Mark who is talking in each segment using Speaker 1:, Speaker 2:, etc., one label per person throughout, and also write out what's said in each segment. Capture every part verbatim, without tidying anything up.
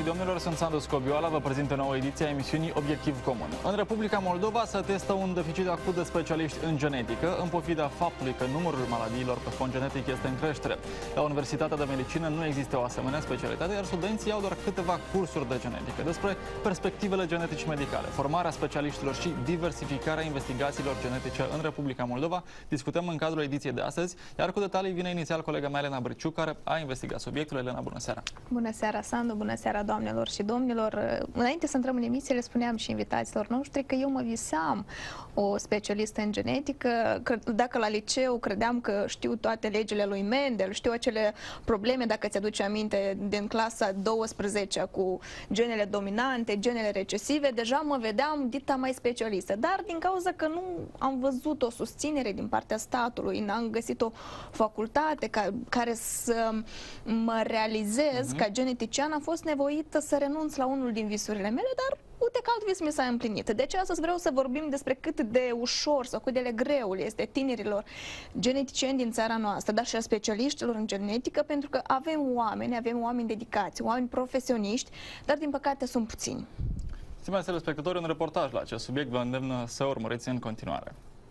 Speaker 1: domnilor, sunt Sandu Scobioala, vă prezint o nouă ediție a emisiunii Obiectiv Comun. În Republica Moldova se testă un deficit acut de specialiști în genetică, în pofida faptului că numărul maladiilor pe fond genetic este în creștere. La Universitatea de Medicină nu există o asemenea specialitate, iar studenții au doar câteva cursuri de genetică. Despre perspectivele genetici medicale, formarea specialiștilor și diversificarea investigațiilor genetice în Republica Moldova discutăm în cadrul ediției de astăzi, iar cu detalii vine inițial colega mea Elena Briciu, care a investigat subiectul. Elena, bună seara!
Speaker 2: Bună seara, Sandu! Bună seara, doamnelor și domnilor! Înainte să intrăm în emisie, le spuneam și invitaților noștri că eu mă visam o specialistă în genetică, că dacă la liceu credeam că știu toate legile lui Mendel, știu acele probleme, dacă ți-aduce aminte, din clasa a douăsprezecea cu genele dominante, genele recesive, deja mă vedeam dita mai specialistă. Dar din cauza că nu am văzut o susținere din partea statului, n-am găsit o facultate ca, care să mă realizez uh-huh. ca genetician, am fost nevoită să renunț la unul din visurile mele, dar uite că alt vis mi s-a împlinit. Deci astăzi vreau să vorbim despre cât de ușor sau cât de greu este tinerilor geneticieni din țara noastră, dar și a specialiștilor în genetică, pentru că avem oameni, avem oameni dedicați, oameni profesioniști, dar din păcate sunt puțini.
Speaker 1: Stimați telespectatori, un reportaj la acest subiect vă îndemnă să urmăriți în continuare.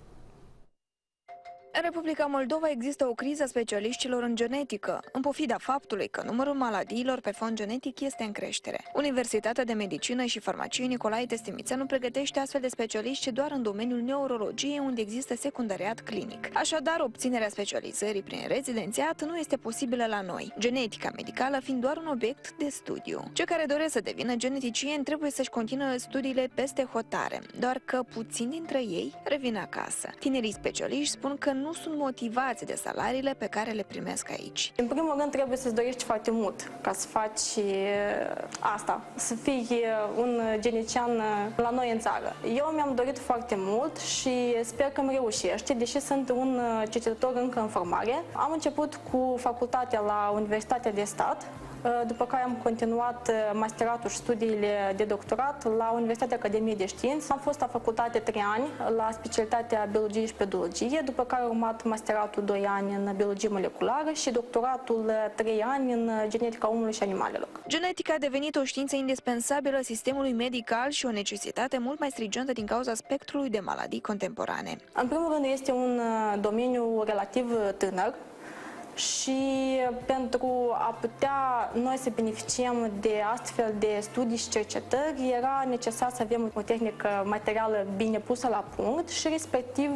Speaker 2: În Republica Moldova există o criză a specialiștilor în genetică, în pofida faptului că numărul maladiilor pe fond genetic este în creștere. Universitatea de Medicină și Farmacie Nicolae Testimițeanu pregătește astfel de specialiști doar în domeniul neurologiei, unde există secundariat clinic. Așadar, obținerea specializării prin rezidențiat nu este posibilă la noi, genetica medicală fiind doar un obiect de studiu. Cei care doresc să devină geneticieni trebuie să-și continue studiile peste hotare, doar că puțini dintre ei revin acasă. Tinerii specialiști spun că nu sunt motivați de salariile pe care le primesc aici.
Speaker 3: În primul rând trebuie să-ți dorești foarte mult ca să faci asta, să fii un genetician la noi în țară. Eu mi-am dorit foarte mult și sper că îmi reușește, deși sunt un cercetător încă în formare. Am început cu facultatea la Universitatea de Stat, după care am continuat masteratul și studiile de doctorat la Universitatea Academiei de Științe. Am fost la facultate trei ani la specialitatea biologie și pedologie, după care am urmat masteratul doi ani în biologie moleculară și doctoratul trei ani în genetica omului și animalelor.
Speaker 2: Genetica a devenit o știință indispensabilă sistemului medical și o necesitate mult mai stringentă din cauza spectrului de maladii contemporane.
Speaker 3: În primul rând este un domeniu relativ tânăr, și pentru a putea noi să beneficiem de astfel de studii și cercetări, era necesar să avem o tehnică materială bine pusă la punct și respectiv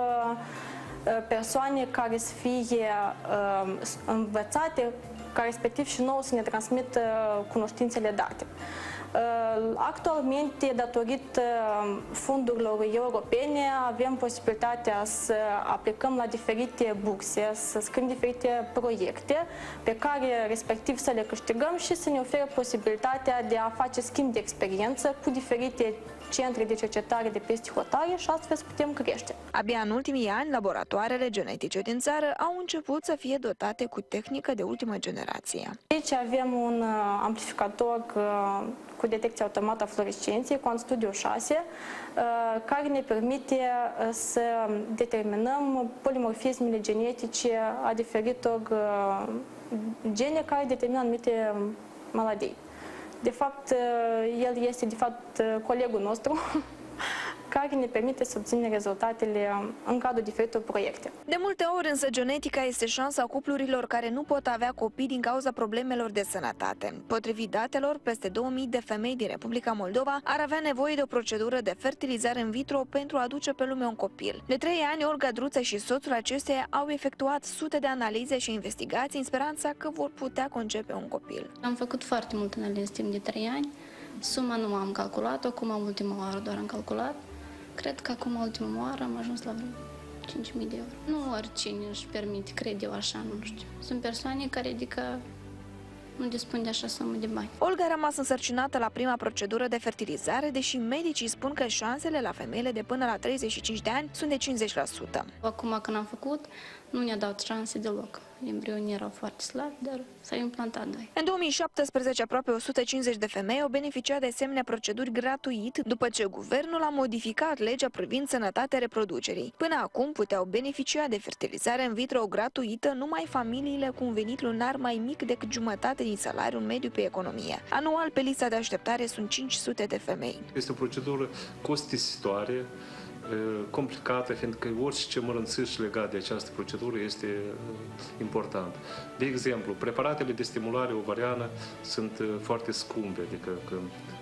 Speaker 3: persoane care să fie învățate, ca respectiv și nouă să ne transmită cunoștințele date. Actualmente, datorită fondurilor europene, avem posibilitatea să aplicăm la diferite burse, să scriem diferite proiecte pe care respectiv să le câștigăm și să ne ofere posibilitatea de a face schimb de experiență cu diferite centre de cercetare de peste hotare și astfel să putem crește.
Speaker 2: Abia în ultimii ani, laboratoarele genetice din țară au început să fie dotate cu tehnică de ultimă generație.
Speaker 3: Aici avem un amplificator cu detecție automată a fluorescenței, QuantStudio șase, care ne permite să determinăm polimorfismele genetice a diferitor gene care determină anumite maladii. De fapt, el este de fapt colegul nostru care ne permite să obținem rezultatele în cadrul diferitor proiecte.
Speaker 2: De multe ori însă genetica este șansa cuplurilor care nu pot avea copii din cauza problemelor de sănătate. Potrivit datelor, peste două mii de femei din Republica Moldova ar avea nevoie de o procedură de fertilizare in vitro pentru a aduce pe lume un copil. De trei ani, Olga Druță și soțul acesteia au efectuat sute de analize și investigații în speranța că vor putea concepe un copil.
Speaker 4: Am făcut foarte multe analize timp de trei ani. Suma nu am calculat-o, acum ultima oară doar am calculat. Cred că acum ultima oară am ajuns la vreo cinci mii de euro. Nu oricine își permite, cred eu așa, nu știu. Sunt persoane care, adică, nu dispun de așa sumă de bani.
Speaker 2: Olga a rămas însărcinată la prima procedură de fertilizare, deși medicii spun că șansele la femeile de până la treizeci și cinci de ani sunt de cincizeci la sută.
Speaker 4: Acum când am făcut, nu ne-a dat șanse deloc. embrionii erau foarte slabi, dar s-au implantat doi.
Speaker 2: În două mii șaptesprezece, aproape o sută cincizeci de femei au beneficiat de asemenea proceduri gratuit, după ce guvernul a modificat legea privind sănătatea reproducerii. Până acum puteau beneficia de fertilizare in vitro gratuită numai familiile cu un venit lunar mai mic decât jumătate din salariul mediu pe economie. Anual, pe lista de așteptare sunt cinci sute de femei.
Speaker 5: Este o procedură costisitoare, complicată, fiindcă orice mărânțiș legat de această procedură este important. De exemplu, preparatele de stimulare ovariană sunt foarte scumpe, adică când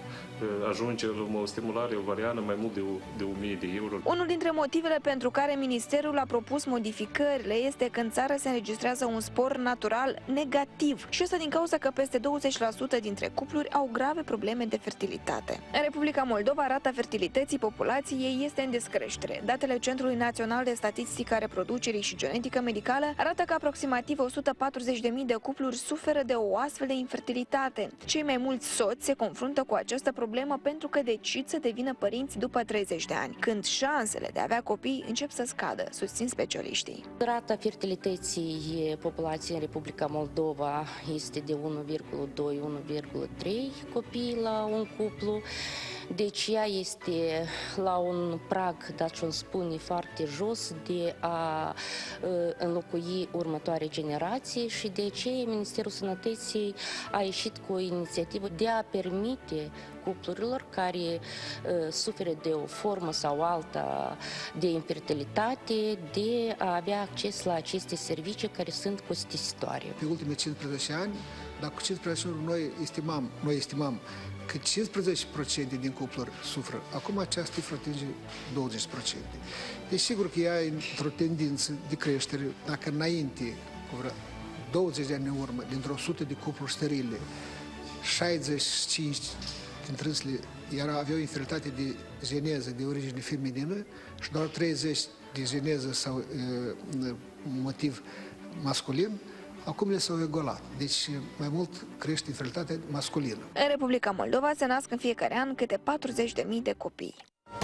Speaker 5: ajunge la o stimulare ovariană mai mult de, de o mie de euro.
Speaker 2: Unul dintre motivele pentru care Ministerul a propus modificările este că în țară se înregistrează un spor natural negativ și asta din cauza că peste douăzeci la sută dintre cupluri au grave probleme de fertilitate. În Republica Moldova, rata fertilității populației este în descreștere. Datele Centrului Național de Statistică a Reproducerii și Genetică Medicală arată că aproximativ o sută patruzeci de mii de cupluri suferă de o astfel de infertilitate. Cei mai mulți soți se confruntă cu această problemă problemă pentru că decid să devină părinți după treizeci de ani, când șansele de a avea copii încep să scadă, susțin specialiștii.
Speaker 6: Rata fertilității populației în Republica Moldova este de unu virgulă doi - unu virgulă trei copii la un cuplu. Deci ea este la un prag, dacă o spune, foarte jos de a uh, înlocui următoare generații și de aceea Ministerul Sănătății a ieșit cu o inițiativă de a permite cuplurilor care uh, suferă de o formă sau alta de infertilitate de a avea acces la aceste servicii care sunt costisitoare.
Speaker 7: Pe ultimii cincisprezece ani, dacă cincisprezece ani noi estimam, noi estimam că cincisprezece la sută din cupluri suferă. Acum această cifră atinge douăzeci la sută. Deci sigur că ea e într-o tendință de creștere. Dacă înainte, cu vreo douăzeci de ani în urmă, dintr-o sută de cupluri sterile, șaizeci și cinci dintre ele era, aveau infertilitate de geneză, de origine feminină și doar treizeci de geneză sau uh, motiv masculin. Acum le s-au egalat, deci mai mult crește infertilitatea masculină.
Speaker 2: În Republica Moldova se nasc în fiecare an câte patruzeci de mii de copii.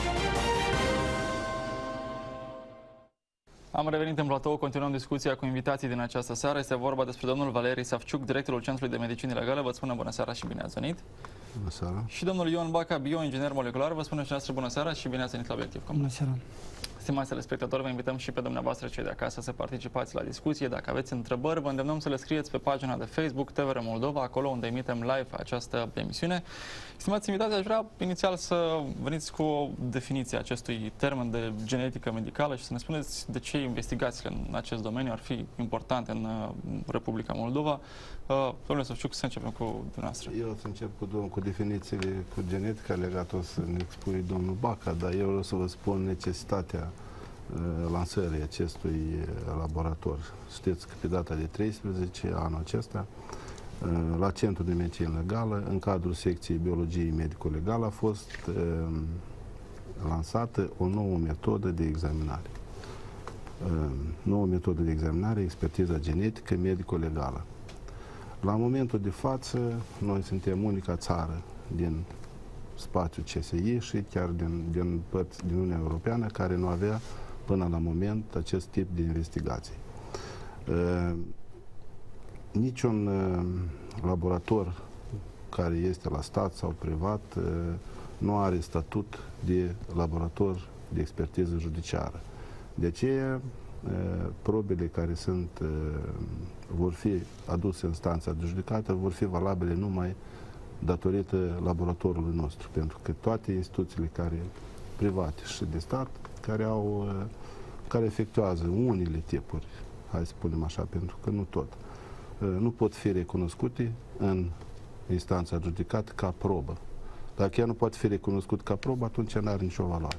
Speaker 1: Am revenit în platou, continuăm discuția cu invitații din această seară. Este vorba despre domnul Valerii Savciuc, directorul Centrului de Medicină Legală. Vă spune bună seara și bine ați venit.
Speaker 8: Bună seara.
Speaker 1: Și domnul Ion Baca, bioinginer molecular. Vă spune și noastră bună seara și bine ați venit la Obiectiv Comun.
Speaker 9: Bună seara.
Speaker 1: Stimați telespectatori, vă invităm și pe dumneavoastră cei de acasă să participați la discuție. Dacă aveți întrebări, vă îndemnăm să le scrieți pe pagina de Facebook T V R Moldova, acolo unde emitem live această emisiune. Stimați invitați, aș vrea inițial să veniți cu o definiție a acestui termen de genetică medicală și să ne spuneți de ce investigațiile în acest domeniu ar fi importante în Republica Moldova. Domnule Savciuc, să începem cu dumneavoastră.
Speaker 8: Eu o să încep cu, domn, cu definițiile cu genetica legată, o să ne expui domnul Baca, dar eu vreau să vă spun necesitatea uh, lansării acestui laborator. Știți că pe data de treisprezece anul acesta, uh, la Centrul de Medicină Legală, în cadrul secției Biologie Medico-Legală, a fost uh, lansată o nouă metodă de examinare. Uh, nouă metodă de examinare, expertiza genetică medico-legală. La momentul de față, noi suntem unica țară din spațiul C S I și chiar din, din părți din Uniunea Europeană care nu avea până la moment acest tip de investigații. Uh, niciun uh, laborator care este la stat sau privat uh, nu are statut de laborator de expertiză judiciară. De aceea, probele care sunt, vor fi aduse în instanța de judecată vor fi valabile numai datorită laboratorului nostru, pentru că toate instituțiile care private și de stat care au, care efectuează unele tipuri, hai să spunem așa, pentru că nu tot, nu pot fi recunoscute în instanța judecată ca probă. Dacă ea nu poate fi recunoscut ca probă, atunci nu are nicio valoare.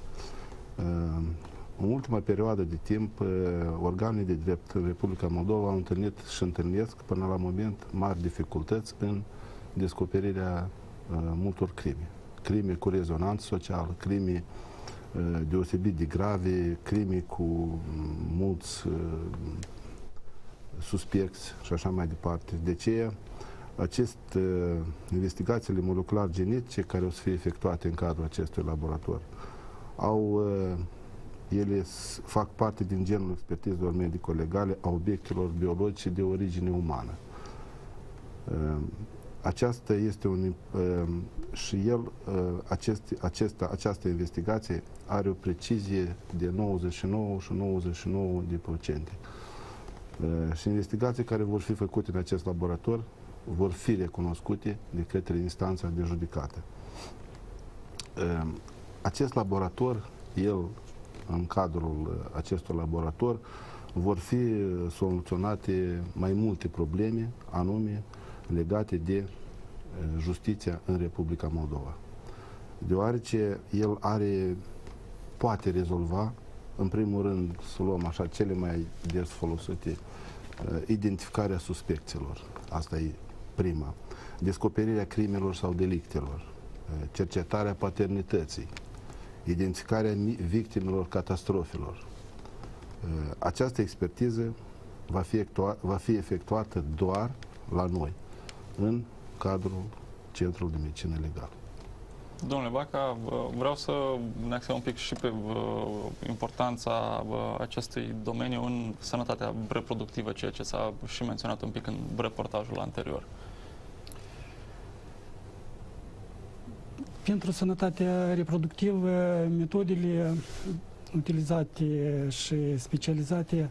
Speaker 8: În ultima perioadă de timp, organele de drept în Republica Moldova au întâlnit și întâlnesc până la moment mari dificultăți în descoperirea uh, multor crime. Crime cu rezonanță socială, crime uh, deosebit de grave, crime cu um, mulți uh, suspecți și așa mai departe. De aceea, aceste uh, investigațiile molecular-genetice care o să fie efectuate în cadrul acestui laborator au uh, ele fac parte din genul expertizelor medico-legale a obiectelor biologice de origine umană. Aceasta este un... și el, acest, acesta, această investigație are o precizie de nouăzeci și nouă și nouăzeci și nouă de procente. Și investigații care vor fi făcute în acest laborator vor fi recunoscute de către instanța de judecată. Acest laborator, el, în cadrul acestui laborator, vor fi soluționate mai multe probleme, anume legate de justiția în Republica Moldova. Deoarece el are, poate rezolva, în primul rând, să luăm așa cele mai des folosite, identificarea suspecților. Asta e prima. Descoperirea crimelor sau delictelor, cercetarea paternității, identificarea victimelor catastrofelor. Această expertiză va fi, va fi efectuată doar la noi, în cadrul Centrului de Medicină Legală.
Speaker 1: Domnule Baca, vreau să ne axăm un pic și pe importanța acestui domeniu în sănătatea reproductivă, ceea ce s-a și menționat un pic în reportajul anterior.
Speaker 9: Pentru sănătatea reproductivă, metodele utilizate și specializate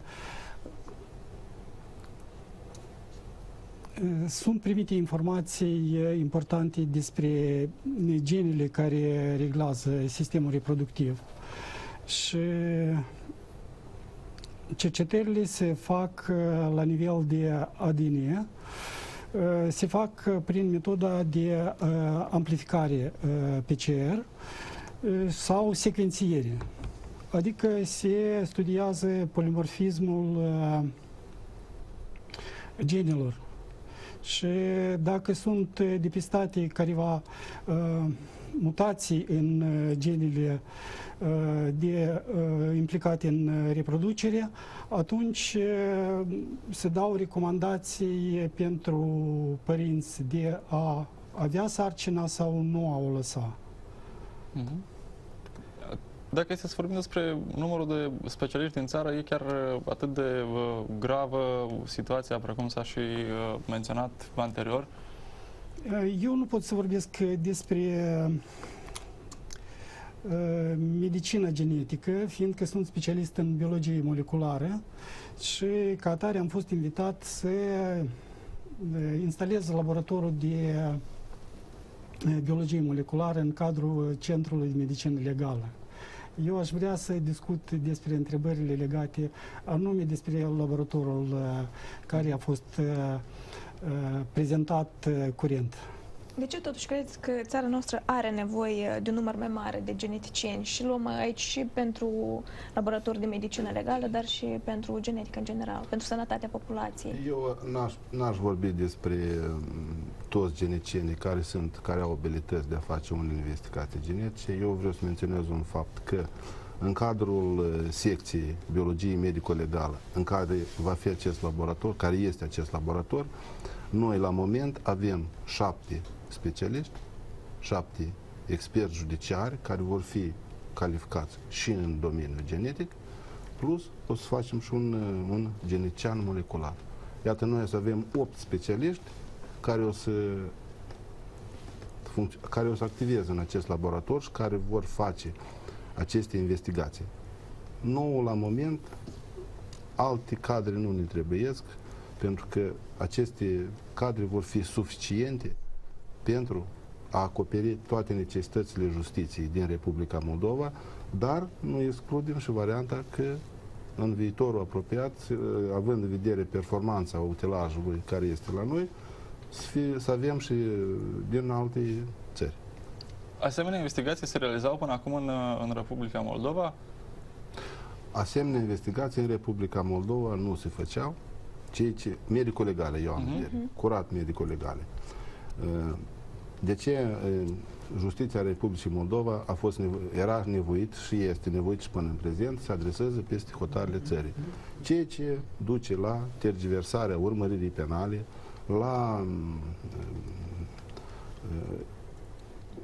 Speaker 9: sunt primite informații importante despre genele care reglează sistemul reproductiv. Și cercetările se fac la nivel de A D N, se fac prin metoda de amplificare P C R sau secvențiere. Adică se studiază polimorfismul genelor. Și dacă sunt depistate careva uh, mutații în uh, genele uh, de, uh, implicate în reproducere, atunci uh, se dau recomandații pentru părinți de a avea sarcina sau nu a o lăsa.
Speaker 1: Mm-hmm. Dacă este să vorbim despre numărul de specialiști din țară, e chiar atât de uh, gravă situația, precum s-a și uh, menționat anterior?
Speaker 9: Eu nu pot să vorbesc despre uh, medicină genetică, fiindcă sunt specialist în biologie moleculară și ca atare am fost invitat să uh, instalez laboratorul de uh, biologie moleculară în cadrul Centrului de Medicină Legală. Eu aș vrea să discut despre întrebările legate anume despre laboratorul uh, care a fost uh, uh, prezentat uh, curent.
Speaker 2: De ce totuși credeți că țara noastră are nevoie de un număr mai mare de geneticieni și luăm aici și pentru laborator de medicină legală, dar și pentru genetică în general, pentru sănătatea populației?
Speaker 8: Eu n-aș, n-aș vorbi despre toți geneticienii care sunt, care au abilități de a face unele investigații genetice. Eu vreau să menționez un fapt că în cadrul secției biologie medico-legală, în care va fi acest laborator, care este acest laborator, noi la moment avem șapte specialiști, șapte experți judiciari care vor fi calificați și în domeniul genetic, plus o să facem și un, un genetician molecular. Iată, noi o să avem opt specialiști care o să care o să activeze în acest laborator și care vor face aceste investigații. Nouă la moment, alte cadre nu ne trebuiesc, pentru că aceste cadre vor fi suficiente pentru a acoperi toate necesitățile justiției din Republica Moldova, dar nu excludem și varianta că în viitorul apropiat, având în vedere performanța utilajului care este la noi, să, fie, să avem și din alte țări.
Speaker 1: Asemenea investigații se realizau până acum în, în Republica Moldova?
Speaker 8: Asemenea investigații în Republica Moldova nu se făceau. Ceea ce, medico-legale, eu am vedere, uh-huh. curat medico-legale. De ce Justiția Republicii Moldova a fost nevo- era nevoit și este nevoit și până în prezent să adreseze peste hotarele țării. Ceea ce duce la tergiversarea urmăririi penale, la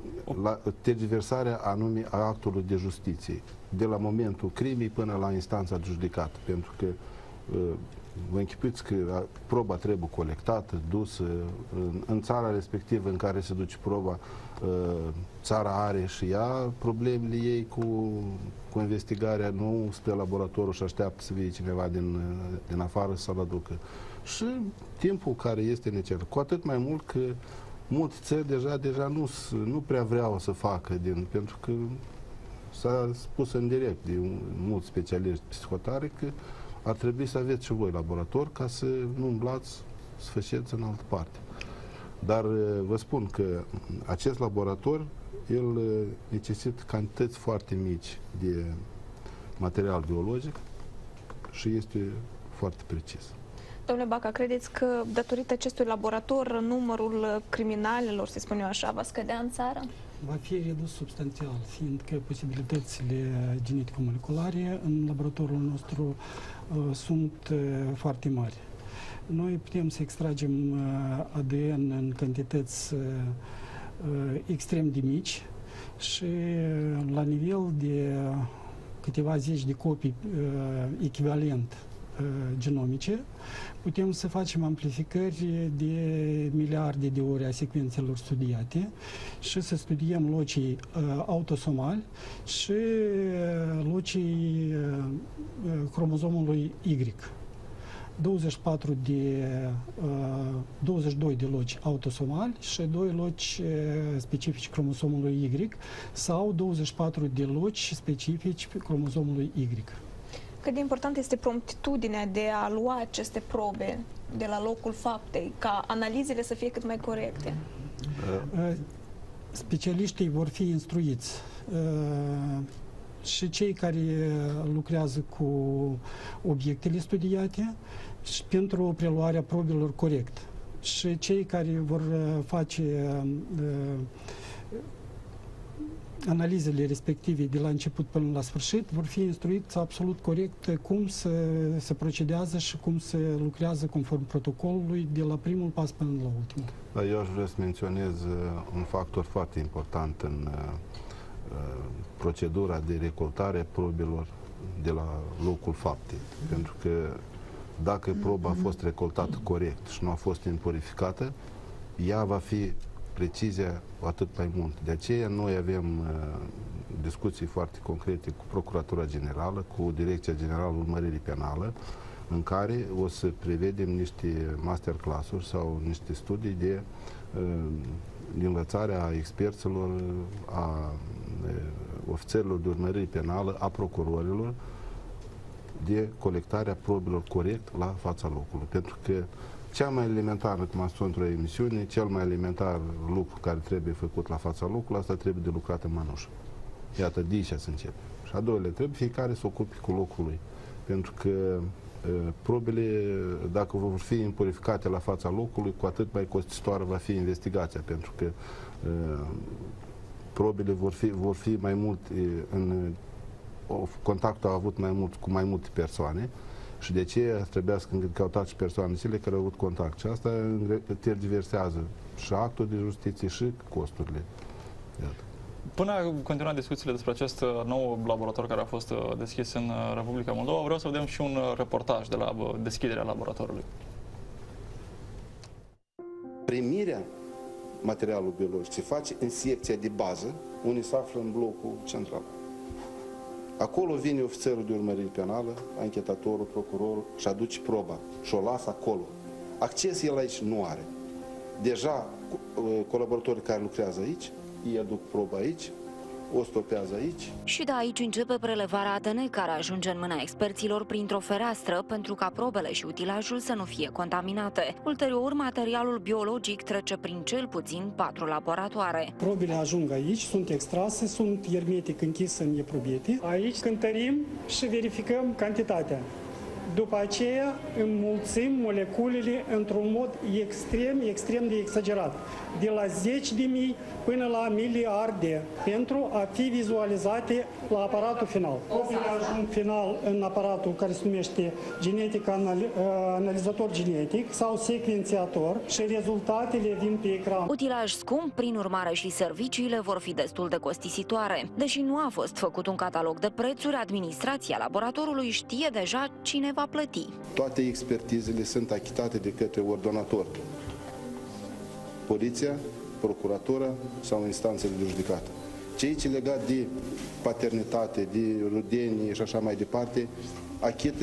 Speaker 8: la tergiversarea anume a actului de justiție, de la momentul crimei până la instanța de judecată, pentru că vă închipuiți că proba trebuie colectată, dusă în, în țara respectivă în care se duce proba, țara are și ea problemele ei cu, cu investigarea, nu spre laboratorul și așteaptă să vie cineva din, din afară să-l aducă. Și timpul care este necesar, cu atât mai mult că multe țări deja, deja nu, nu prea vreau să facă, din, pentru că s-a spus în direct de mulți specialiști psihotare că ar trebui să aveți și voi laborator ca să nu umblați, să faceți în altă parte. Dar vă spun că acest laborator, el necesită cantități foarte mici de material biologic și este foarte precis.
Speaker 2: Domnule Baca, credeți că datorită acestui laborator numărul criminalilor, să spun eu așa, va scădea în țară?
Speaker 9: Va fi redus substanțial, fiindcă posibilitățile genetico-moleculare în laboratorul nostru uh, sunt uh, foarte mari. Noi putem să extragem uh, A D N în cantități uh, uh, extrem de mici și uh, la nivel de câteva zeci de copii uh, echivalent uh, genomice, putem să facem amplificări de miliarde de ori a secvențelor studiate și să studiem locii uh, autosomali și uh, locii uh, cromozomului Y. douăzeci și patru de, uh, douăzeci și doi de loci autosomali și doi loci uh, specifici cromozomului Y sau douăzeci și patru de loci specifici cromozomului Y.
Speaker 2: Cât de important este promptitudinea de a lua aceste probe de la locul faptei, ca analizele să fie cât mai corecte?
Speaker 9: Specialiștii vor fi instruiți și cei care lucrează cu obiectele studiate și pentru preluarea probelor corect. Și cei care vor face analizele respective de la început până la sfârșit vor fi instruiți absolut corect cum se, se procedează și cum se lucrează conform protocolului de la primul pas până la ultimul.
Speaker 8: Da, eu aș vrea să menționez un factor foarte important în uh, procedura de recoltare a probelor de la locul faptei. Pentru că dacă proba a fost recoltată corect și nu a fost impurificată, ea va fi precizia atât mai mult. De aceea noi avem uh, discuții foarte concrete cu Procuratura Generală, cu Direcția Generală Urmăririi Penală, în care o să prevedem niște masterclass-uri sau niște studii de uh, învățare a experților, a uh, ofițerilor de urmărire penală, a procurorilor, de colectarea probelor corect la fața locului. Pentru că cea mai elementară, cum am spus într-o emisiune, cel mai elementar lucru care trebuie făcut la fața locului, asta trebuie de lucrat în mănușă. Iată, de aici să începe. Și a doilea, trebuie fiecare să ocupe cu locul lui. Pentru că uh, probele, dacă vor fi impurificate la fața locului, cu atât mai costisitoare va fi investigația. Pentru că uh, probele vor fi, vor fi mai mult uh, în uh, contactul a avut mai mult cu mai multe persoane. Și de aceea trebuia să căutați persoanele care au avut contact. Și asta tergiversează și actul de justiție și costurile. Iată.
Speaker 1: Până a continua discuțiile despre acest nou laborator care a fost deschis în Republica Moldova, vreau să vedem și un reportaj de la deschiderea laboratorului.
Speaker 10: Primirea materialului biologic se face în secția de bază, unde se află în blocul central. Acolo vine ofițerul de urmărire penală, anchetatorul, procurorul și aduce proba și o lasă acolo. Acces el aici nu are. Deja colaboratorii care lucrează aici, ei aduc proba aici, o stopează aici.
Speaker 11: Și de aici începe prelevarea A D N, care ajunge în mâna experților printr-o fereastră pentru ca probele și utilajul să nu fie contaminate. Ulterior, materialul biologic trece prin cel puțin patru laboratoare.
Speaker 9: Probele ajung aici, sunt extrase, sunt hermetic închise în eprubete. Aici cântărim și verificăm cantitatea După aceea înmulțim moleculele într-un mod extrem, extrem de exagerat, de la zeci de mii până la miliarde, pentru a fi vizualizate la aparatul final. Copile ajung final în aparatul care se numește genetic analizator genetic sau secvențiator și rezultatele vin pe ecran.
Speaker 11: Utilaj scump, prin urmare și serviciile vor fi destul de costisitoare. Deși nu a fost făcut un catalog de prețuri, administrația laboratorului știe deja cine va plăti.
Speaker 10: Toate expertizele sunt achitate de către ordonator. Poliția, procuratura sau instanțele de judecată. Cei ce legat de paternitate, de rudenie și așa mai departe, achită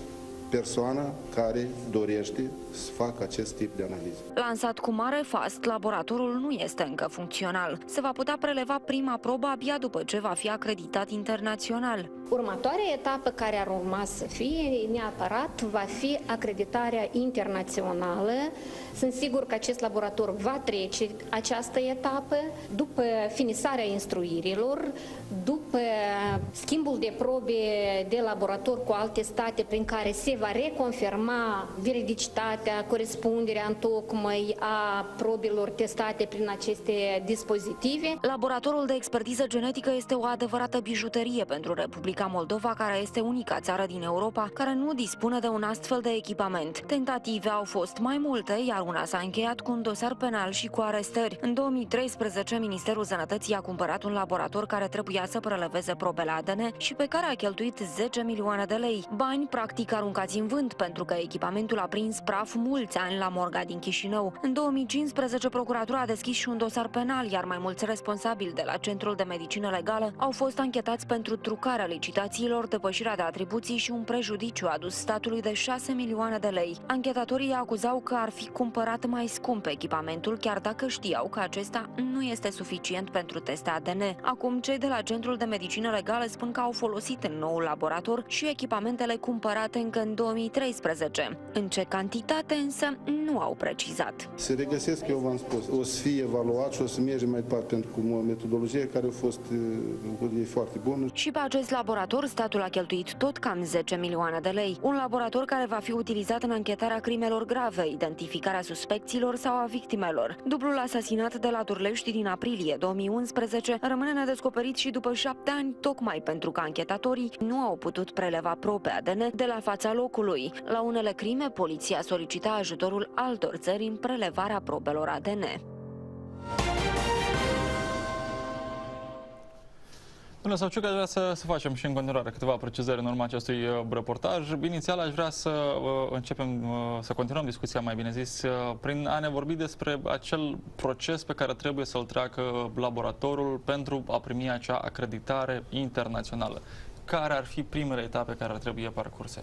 Speaker 10: persoana care dorește să facă acest tip de analiză.
Speaker 11: Lansat cu mare fast, laboratorul nu este încă funcțional. Se va putea preleva prima probă abia după ce va fi acreditat internațional.
Speaker 12: Următoarea etapă care ar urma să fie neapărat va fi acreditarea internațională. Sunt sigur că acest laborator va trece această etapă după finisarea instruirilor, după schimbul de probe de laborator cu alte state prin care se va reconfirma veridicitatea, corespunderea întocmai a probelor testate prin aceste dispozitive.
Speaker 11: Laboratorul de expertiză genetică este o adevărată bijuterie pentru Republica Moldova, care este unica țară din Europa care nu dispune de un astfel de echipament. Tentative au fost mai multe, iar una s-a încheiat cu un dosar penal și cu arestări. În două mii treisprezece, Ministerul Sănătății a cumpărat un laborator care trebuia să preleveze probele A D N și pe care a cheltuit zece milioane de lei. Bani practic aruncați în vânt, pentru că echipamentul a prins praf mulți ani la morga din Chișinău. În două mii cincisprezece, procuratura a deschis și un dosar penal, iar mai mulți responsabili de la Centrul de Medicină Legală au fost anchetați pentru trucarea licitațiilor, depășirea de atribuții și un prejudiciu adus statului de șase milioane de lei. Anchetatorii acuzau că ar fi cumpărat mai scump echipamentul, chiar dacă știau că acesta nu este suficient pentru teste A D N. Acum, cei de la Centrul de Medicină Legală spun că au folosit în noul laborator și echipamentele cumpărate încă în două mii treisprezece. În ce cantitate însă nu au precizat.
Speaker 10: Se regăsesc, eu v-am spus, o să fie evaluat și o să mergem mai departe, pentru că metodologia care a fost e foarte bună.
Speaker 11: Și pe acest laborator statul a cheltuit tot cam zece milioane de lei. Un laborator care va fi utilizat în anchetarea crimelor grave, identificarea suspecților sau a victimelor. Dublul asasinat de la Turlești din aprilie două mii unsprezece rămâne nedescoperit și după șapte ani, tocmai pentru că anchetatorii nu au putut preleva probe A D N de la fața locului. La unele crime, poliția solicita ajutorul altor țări în prelevarea probelor A D N.
Speaker 1: Domnule Savciuc, aș vrea să, să facem și în continuare câteva precizări în urma acestui uh, reportaj. Inițial aș vrea să uh, începem, uh, să continuăm discuția, mai bine zis, uh, prin a ne vorbi despre acel proces pe care trebuie să-l treacă laboratorul pentru a primi acea acreditare internațională. Care ar fi primele etape care ar trebui parcurse?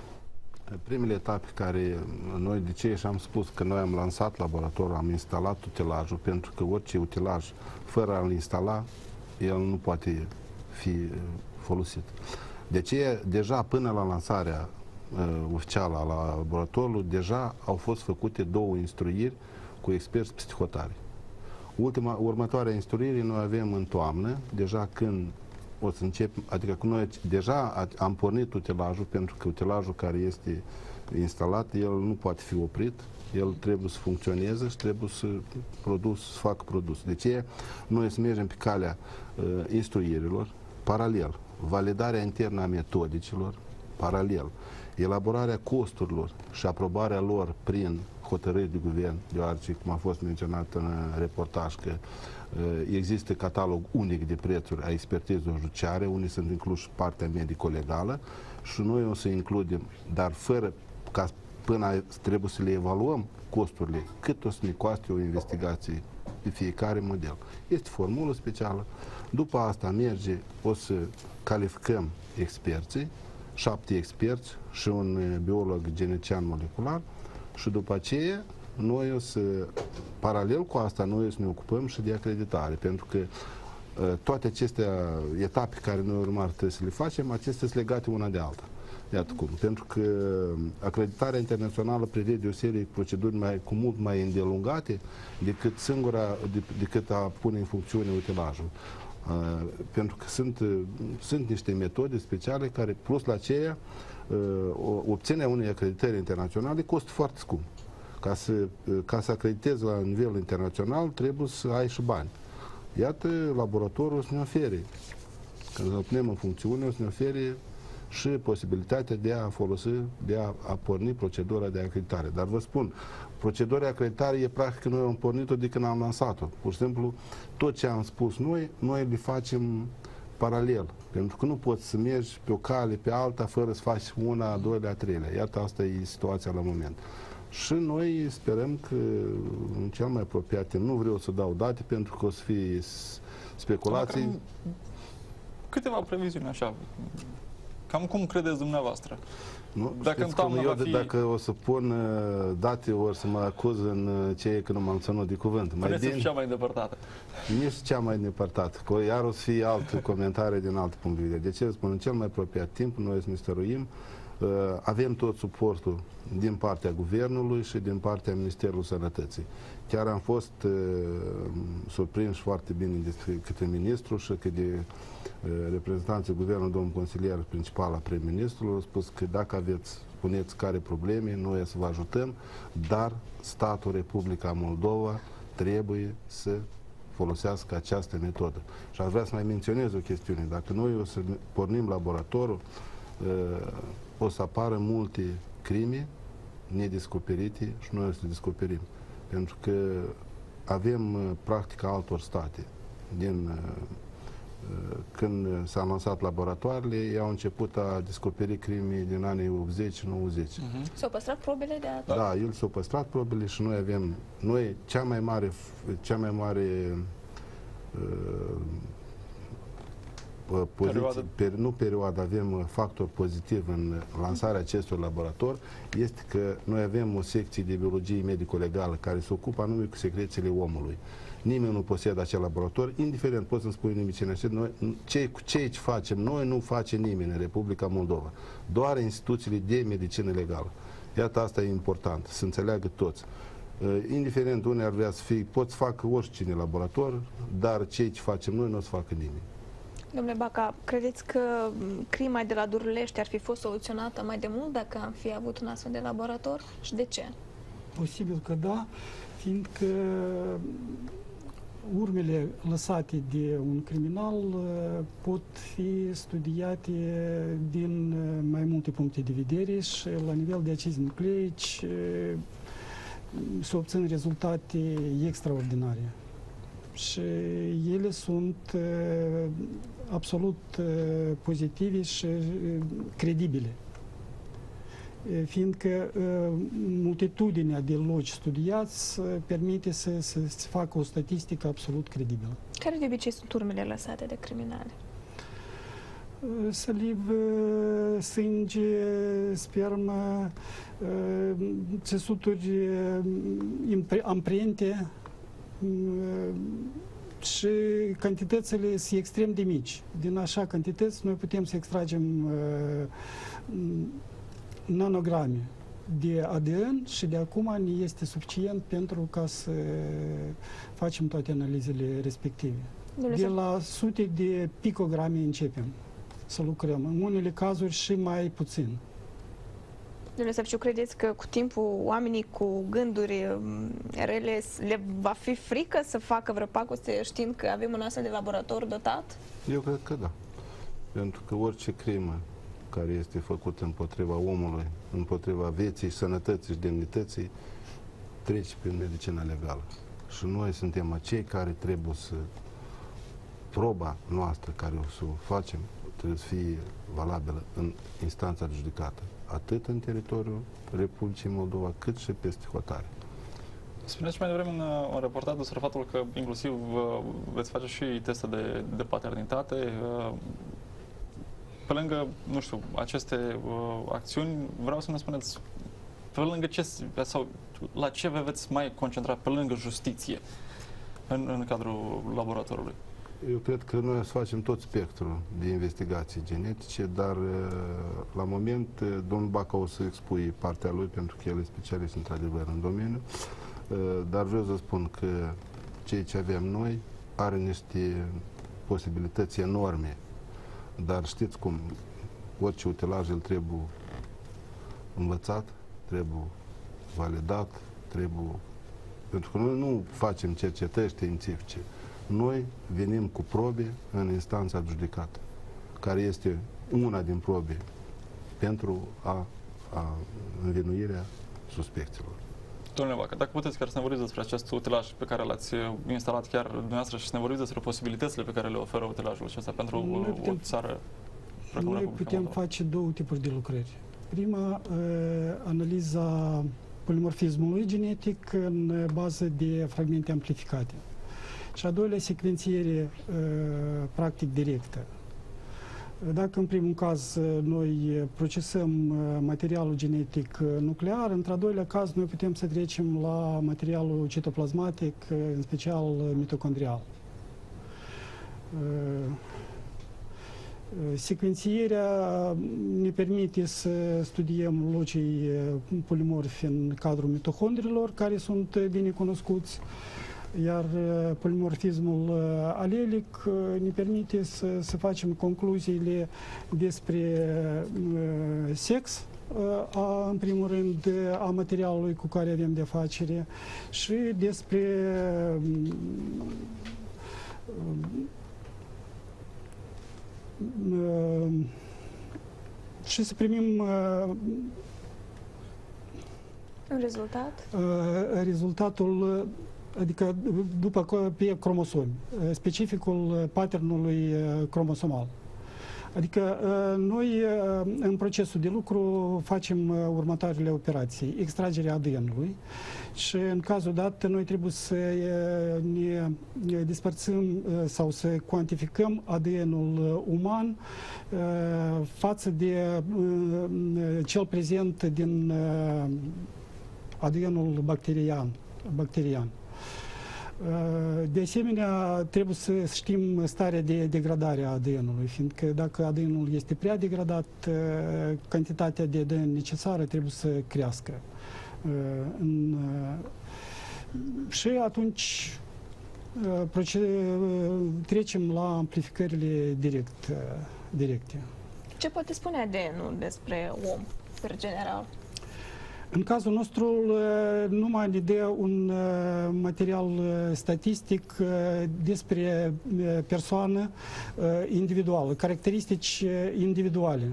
Speaker 8: Primele etape care noi, de ce și am spus că noi am lansat laboratorul, am instalat utilajul, pentru că orice utilaj, fără a-l instala, el nu poate fi folosit. De ce deja până la lansarea uh, oficială a laboratorului, deja au fost făcute două instruiri cu experți psihotari. Ultima, următoarea instruire noi avem în toamnă, deja când o să începem, adică că noi deja am pornit utilajul, pentru că utilajul care este instalat, el nu poate fi oprit, el trebuie să funcționeze și trebuie să, produs, să facă produs. De ce noi să mergem pe calea uh, instruirilor, paralel, validarea internă a metodicilor, paralel, elaborarea costurilor și aprobarea lor prin hotărâri de guvern, deoarece, cum a fost menționat în reportaj, că uh, există catalog unic de prețuri a expertizelor judiciare, unde sunt inclus partea medico-legală și noi o să includem, dar fără ca până trebuie să le evaluăm costurile, cât o să ne coste o investigație de fiecare model. Este formulă specială. După asta merge, o să calificăm experții, șapte experți și un biolog genetician molecular și după aceea noi o să, paralel cu asta, noi o să ne ocupăm și de acreditare, pentru că toate aceste etape care noi urmar trebuie să le facem, acestea sunt legate una de alta. Iată cum. Pentru că acreditarea internațională prevede o serie de proceduri mai, cu mult mai îndelungate decât singura, de, decât a pune în funcțiune utilajul. Pentru că sunt, sunt niște metode speciale care, plus la aceea, obținerea unei acreditări internaționale costă foarte scump. Ca să, ca să acreditezi la nivel internațional, trebuie să ai și bani. Iată, laboratorul o să ne ofere, când îl punem în funcțiune, o să ne ofere și posibilitatea de a folosi, de a, a porni procedura de acreditare. Dar vă spun, procedura de acreditare e practic noi am pornit-o de când am lansat-o. Pur și simplu, tot ce am spus noi, noi le facem paralel. Pentru că nu poți să mergi pe o cale, pe alta, fără să faci una, a doilea, a treilea. Iată, asta e situația la moment. Și noi sperăm că în cel mai apropiat timp, nu vreau să dau date pentru că o să fie speculații.
Speaker 1: Cam câteva previziuni așa. Cam cum credeți dumneavoastră?
Speaker 8: Nu?
Speaker 1: Dacă în toamnă
Speaker 8: eu,
Speaker 1: va fi...
Speaker 8: Dacă o să pun date, ori să mă acuz în ceea că nu m-am ținut de cuvânt.
Speaker 1: Mai bine... cea mai îndepărtată.
Speaker 8: Nici cea mai îndepărtată. Că iar o să fie alt comentarii din alt punct de vedere. De ce spun? În cel mai apropiat timp, noi să ne stăruim. Avem tot suportul din partea Guvernului și din partea Ministerului Sănătății. Chiar am fost uh, surprins foarte bine de către ministru și că de uh, reprezentanții Guvernului, domnul consilier principal al prim-ministrului, a spus că dacă aveți, spuneți care probleme, noi să vă ajutăm, dar statul Republica Moldova trebuie să folosească această metodă. Și aș vrea să mai menționez o chestiune. Dacă noi o să pornim laboratorul, uh, o să apară multe crime nedescoperite și noi o să le descoperim. Pentru că avem practica altor state. Din, când s-au lansat laboratoarele, ei au început a descoperi crime din anii optzeci nouăzeci.
Speaker 2: Uh-huh. S-au păstrat probele de atunci?
Speaker 8: Da, el s-au păstrat probele și noi avem, noi cea mai mare, cea mai mare uh, poziție, per, nu perioadă, avem factor pozitiv în lansarea acestui laborator, este că noi avem o secție de biologie medico-legală care se ocupă anume cu secrețiile omului. Nimeni nu posedă acel laborator, indiferent, poți să-mi spui nimic ce noi, ce, ce facem noi, nu face nimeni în Republica Moldova. Doar instituțiile de medicină legală. Iată, asta e important, să înțeleagă toți. Indiferent unde ar vrea să fie, pot să facă oricine laborator, dar ce ce facem noi nu o să facă nimeni.
Speaker 2: Domnule Baca, credeți că crima de la Durulești ar fi fost soluționată mai de mult dacă am fi avut un astfel de laborator? Și de ce?
Speaker 9: Posibil că da, fiindcă urmele lăsate de un criminal pot fi studiate din mai multe puncte de vedere și la nivel de acizi nucleici se obțin rezultate extraordinare. Și ele sunt uh, absolut uh, pozitive și uh, credibile. Uh, fiindcă uh, multitudinea de loci studiați uh, permite să, să se facă o statistică absolut credibilă.
Speaker 2: Care de obicei sunt urmele lăsate de criminali?
Speaker 9: Uh, saliv, uh, sânge, spermă, uh, țesuturi, uh, amprente, și cantitățile sunt extrem de mici. Din așa cantități noi putem să extragem uh, nanograme de A D N și de acum ne este suficient pentru ca să facem toate analizele respective. De la sute de picograme începem să lucrăm. În unele cazuri și mai puțin.
Speaker 2: Domnule Săpciu, credeți că cu timpul oamenii cu gânduri rele le va fi frică să facă vreo pacoste știind că avem un astfel de laborator dotat?
Speaker 8: Eu cred că da. Pentru că orice crimă care este făcută împotriva omului, împotriva vieții, sănătății și demnității, trece prin medicina legală. Și noi suntem acei care trebuie să... proba noastră care o să o facem trebuie să fie valabilă în instanța de judecată, atât în teritoriul Republicii Moldova, cât și peste hotare.
Speaker 1: Spuneți mai devreme în un reportaj despre faptul că inclusiv uh, veți face și teste de, de paternitate. Uh, pe lângă, nu știu, aceste uh, acțiuni, vreau să ne spuneți pe lângă ce, sau la ce vă veți mai concentra pe lângă justiție în, în cadrul laboratorului?
Speaker 8: Eu cred că noi să facem tot spectrul de investigații genetice, dar la moment domnul Baca o să expui partea lui pentru că el e specialist într-adevăr în domeniu, dar vreau să spun că ceea ce avem noi are niște posibilități enorme, dar știți cum, orice utilaj el trebuie învățat, trebuie validat, trebuie... Pentru că noi nu facem cercetări științifice. Noi venim cu probe în instanța judecată, care este una din probe pentru a, a învinuirea suspecților.
Speaker 1: Domnule Vacă, dacă puteți chiar să ne vorbiți despre acest utilaj pe care l-ați instalat chiar dumneavoastră și să ne vorbiți despre posibilitățile pe care le oferă utilajul acesta pentru putem, o țară precum
Speaker 9: Noi putem
Speaker 1: Moldova.
Speaker 9: face două tipuri de lucrări. Prima, analiza polimorfismului genetic în bază de fragmente amplificate. Și a doilea, secvențiere practic directă. Dacă în primul caz noi procesăm materialul genetic nuclear, într-al doilea caz noi putem să trecem la materialul citoplasmatic, în special mitocondrial. Secvențierea ne permite să studiem locii polimorfi în cadrul mitohondrilor, care sunt bine cunoscuți, iar polimorfismul alelic ne permite să, să facem concluziile despre sex, a, în primul rând, a materialului cu care avem de facere și despre și să primim
Speaker 2: un rezultat?
Speaker 9: Rezultatul, adică după pe cromosomi, specificul patternului cromosomal. Adică noi în procesul de lucru facem următoarele operații: extragerea A D N-ului și în cazul dat noi trebuie să ne despărțim sau să cuantificăm A D N-ul uman față de cel prezent din A D N-ul bacterian. bacterian. De asemenea, trebuie să știm starea de degradare a A D N-ului, fiindcă dacă A D N-ul este prea degradat, cantitatea de A D N necesară trebuie să crească. Și atunci trecem la amplificările direct, directe.
Speaker 2: Ce poate spune A D N-ul despre om, per general?
Speaker 9: În cazul nostru, numai ne dă un material statistic despre persoană individuală, caracteristici individuale.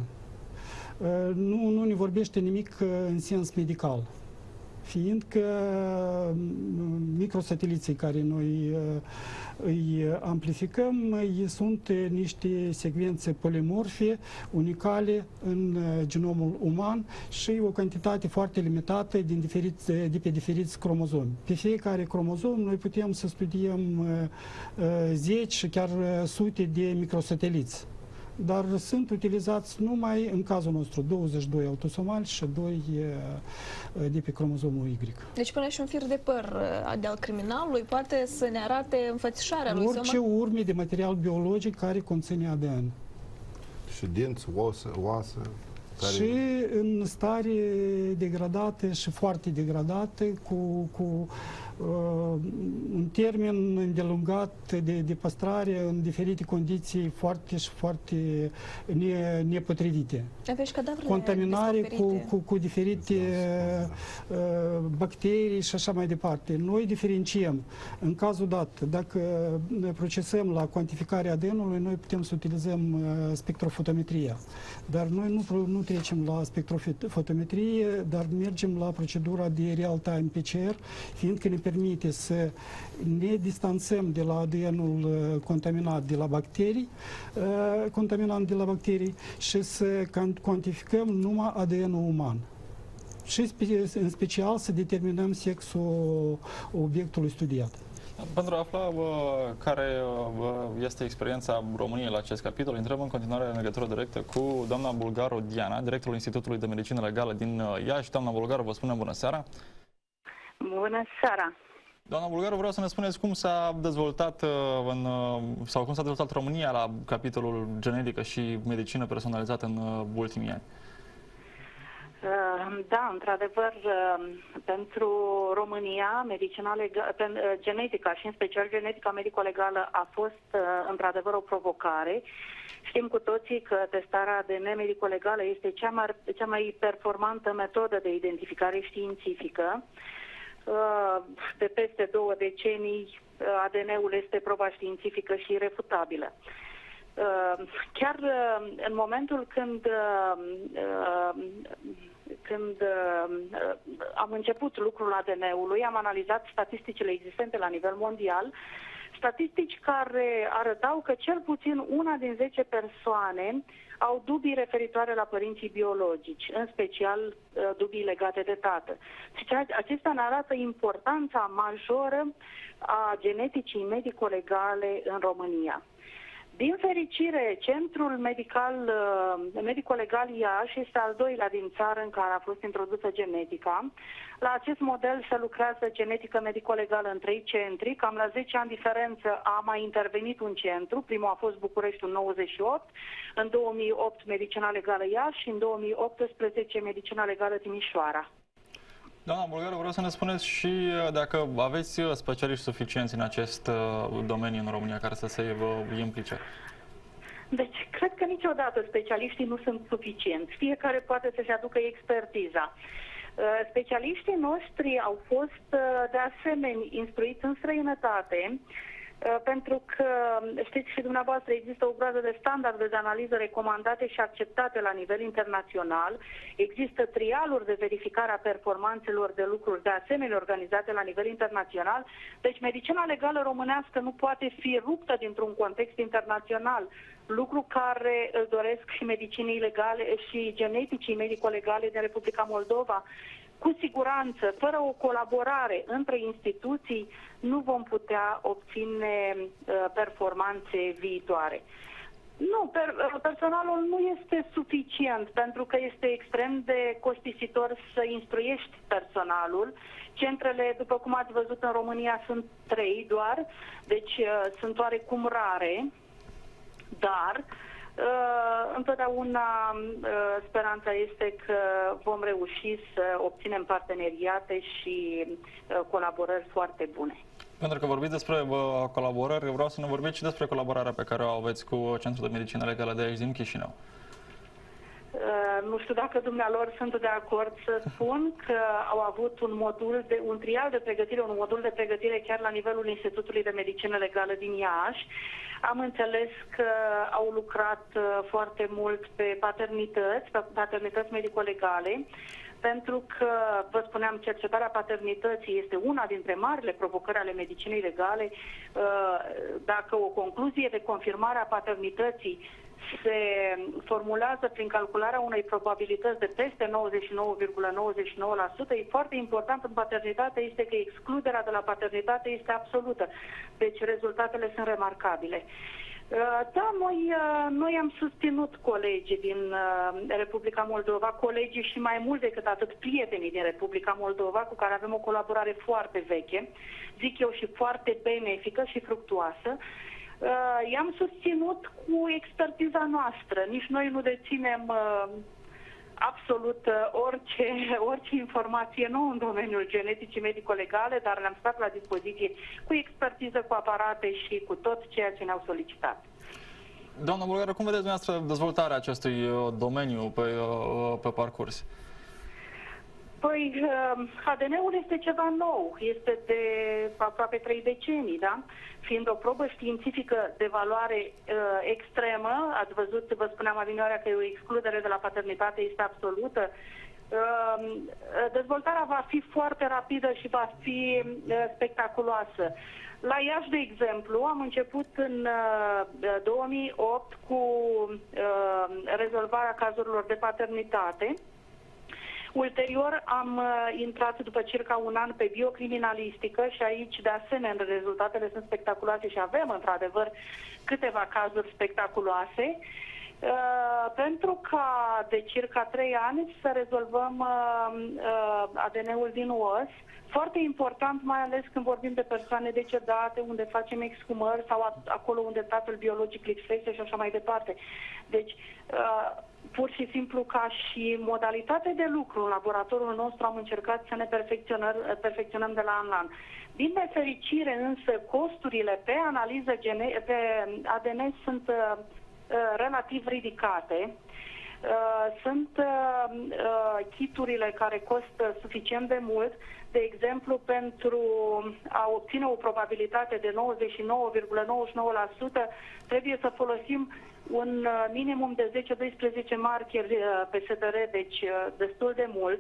Speaker 9: Nu, nu ne vorbește nimic în sens medical, fiindcă microsateliții care noi îi amplificăm sunt niște secvențe polimorfe, unicale în genomul uman și o cantitate foarte limitată din diferiți, de pe diferiți cromozomi. Pe fiecare cromozom noi putem să studiem zeci și chiar sute de microsateliți. Dar sunt utilizați numai, în cazul nostru, douăzeci și doi autosomali și doi de pe cromozomul Y.
Speaker 2: Deci până și un fir de păr de-al criminalului poate să ne arate înfățișarea lui.
Speaker 9: Orice urme de material biologic care conține A D N.
Speaker 8: Și dinți, oasă, oasă. Care...
Speaker 9: Și în stare degradate și foarte degradate, cu, cu uh, un termen îndelungat de, de păstrare în diferite condiții foarte și foarte ne, nepotrivite. Contaminare cu, cu, cu diferite uh, bacterii și așa mai departe. Noi diferențiem. În cazul dat, dacă ne procesăm la cuantificarea A D N-ului, noi putem să utilizăm uh, spectrofotometria. Dar noi nu, nu trecem la spectrofotometrie, dar mergem la procedura de real-time P C R, fiindcă ne permite să ne distanțăm de la A D N-ul contaminat de la bacterii, contaminant de la bacterii și să cuantificăm numai A D N-ul uman. Și în special să determinăm sexul obiectului studiat.
Speaker 1: Pentru a afla uh, care uh, este experiența României la acest capitol, intrăm în continuare în legătură directă cu doamna Bulgaru Diana, directorul Institutului de Medicină Legală din uh, Iași. Doamna Bulgaru, vă spunem bună seara!
Speaker 13: Bună seara!
Speaker 1: Doamna Bulgaru, vreau să ne spuneți cum s-a dezvoltat uh, în, uh, sau cum s-a dezvoltat România la capitolul genetică și medicină personalizată în uh, ultimii ani.
Speaker 13: Da, într-adevăr, pentru România, medicina legală, genetica și în special genetica medico-legală a fost într-adevăr o provocare. Știm cu toții că testarea A D N medico-legală este cea mai, cea mai performantă metodă de identificare științifică. De peste două decenii, A D N-ul este proba științifică și irefutabilă. Chiar în momentul când, când am început lucrul A D N-ului, am analizat statisticile existente la nivel mondial, statistici care arătau că cel puțin una din zece persoane au dubii referitoare la părinții biologici, în special dubii legate de tată. Acestea ne arată importanța majoră a geneticii medico-legale în România. Din fericire, Centrul Medical, Medico-Legal Iași este al doilea din țară în care a fost introdusă genetica. La acest model se lucrează genetică medico-legală în trei centri. Cam la zece ani diferență a mai intervenit un centru. Primul a fost București în nouăzeci și opt, în două mii opt Medicina Legală Iași și în două mii optsprezece Medicina Legală Timișoara.
Speaker 1: Doamna Bulgaru, vreau să ne spuneți și dacă aveți specialiști suficienți în acest domeniu în România care să se implice.
Speaker 13: Deci, cred că niciodată specialiștii nu sunt suficienți. Fiecare poate să-și aducă expertiza. Specialiștii noștri au fost, de asemenea, instruiți în străinătate, pentru că, știți și dumneavoastră, există o groază de standarde de analiză recomandate și acceptate la nivel internațional. Există trialuri de verificare a performanțelor de lucruri de asemenea organizate la nivel internațional. Deci medicina legală românească nu poate fi ruptă dintr-un context internațional, lucru care îl doresc și medicinii legale și geneticii medico-legale din Republica Moldova. Cu siguranță, fără o colaborare între instituții, nu vom putea obține uh, performanțe viitoare. Nu, per, personalul nu este suficient, pentru că este extrem de costisitor să instruiești personalul. Centrele, după cum ați văzut, în România sunt trei doar, deci uh, sunt oarecum rare, dar Uh, întotdeauna uh, speranța este că vom reuși să obținem parteneriate și uh, colaborări foarte bune.
Speaker 1: Pentru că vorbiți despre uh, colaborări, vreau să ne vorbiți și despre colaborarea pe care o aveți cu Centrul de Medicină Legală de aici din Chișinău.
Speaker 13: Uh, nu știu dacă dumnealor sunt de acord să spun că au avut un modul, de, un trial de pregătire, un modul de pregătire chiar la nivelul Institutului de Medicină Legală din Iași. Am înțeles că au lucrat uh, foarte mult pe paternități, pe paternități medico-legale, pentru că, vă spuneam, cercetarea paternității este una dintre marile provocări ale medicinei legale. Uh, dacă o concluzie de confirmare a paternității se formulează prin calcularea unei probabilități de peste nouăzeci și nouă virgulă nouăzeci și nouă la sută, e foarte important în paternitate este că excluderea de la paternitate este absolută. Deci rezultatele sunt remarcabile. Da, noi, noi am susținut colegii din Republica Moldova, colegii și mai mult decât atât prietenii din Republica Moldova, cu care avem o colaborare foarte veche, zic eu, și foarte benefică și fructuoasă. Uh, i-am susținut cu expertiza noastră. Nici noi nu deținem uh, absolut uh, orice, orice informație nouă în domeniul geneticii medico-legale, dar le-am stat la dispoziție cu expertiză, cu aparate și cu tot ceea ce ne-au solicitat.
Speaker 1: Doamna Bulgaru, cum vedeți dumneavoastră dezvoltarea acestui uh, domeniu pe, uh, pe parcurs?
Speaker 13: Păi, A D N-ul este ceva nou, este de aproape trei decenii, da? Fiind o probă științifică de valoare uh, extremă, ați văzut, vă spuneam adinioarea că o excludere de la paternitate este absolută, uh, dezvoltarea va fi foarte rapidă și va fi uh, spectaculoasă. La Iași, de exemplu, am început în uh, două mii opt cu uh, rezolvarea cazurilor de paternitate. Ulterior am uh, intrat după circa un an pe biocriminalistică și aici, de asemenea, rezultatele sunt spectaculoase și avem, într-adevăr, câteva cazuri spectaculoase. pentru ca de circa trei ani să rezolvăm A D N-ul din os. Foarte important, mai ales când vorbim de persoane decedate, unde facem exhumări sau acolo unde tatăl biologic lipsește și așa mai departe. Deci, pur și simplu, ca și modalitate de lucru în laboratorul nostru, am încercat să ne perfecționăm, perfecționăm de la an la an. Din nefericire, însă, costurile pe analiză gene- pe A D N sunt uh, relativ ridicate. Uh, sunt uh, kiturile care costă suficient de mult. De exemplu, pentru a obține o probabilitate de nouăzeci și nouă virgulă nouăzeci și nouă la sută trebuie să folosim un minimum de zece doisprezece markeri pe S D R, deci destul de mult.